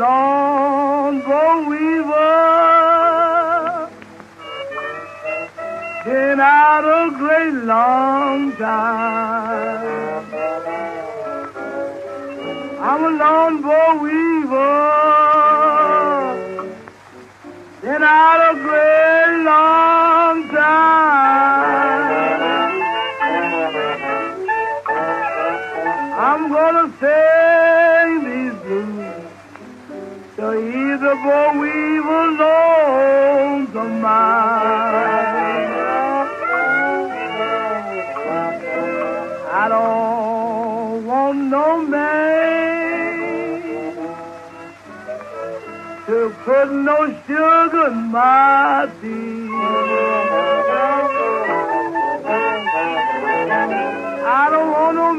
lone boll weaver, been out a great long time. I'm a lone boll weaver, been out a great long time. I'm gonna sing these blues to either boll weaver loans of mine. I don't want no man to put no sugar in my tea. I don't want no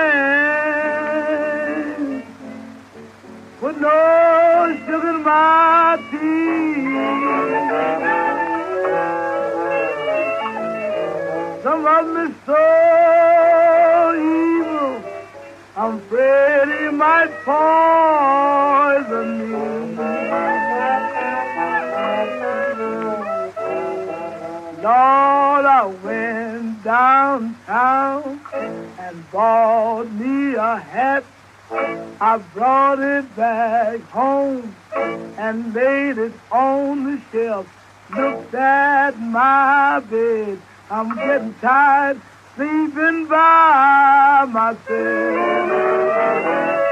man with no sugar in my tea. Some of them is so evil, I'm afraid he might poison me. Lord, I went downtown and bought me a hat. I brought it back home and laid it on the shelf. Looked at my bed, I'm getting tired sleeping by myself.